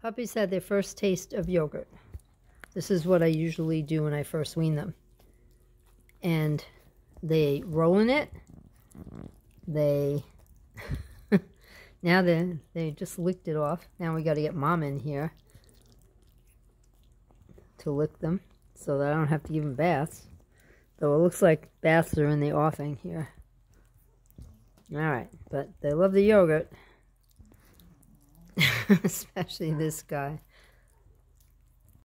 Puppies had their first taste of yogurt. This is what I usually do when I first wean them. And they roll in it. They now they just licked it off. Now we got to get Mom in here to lick them so that I don't have to give them baths. Though it looks like baths are in the offing here. Alright, but they love the yogurt. Especially this guy.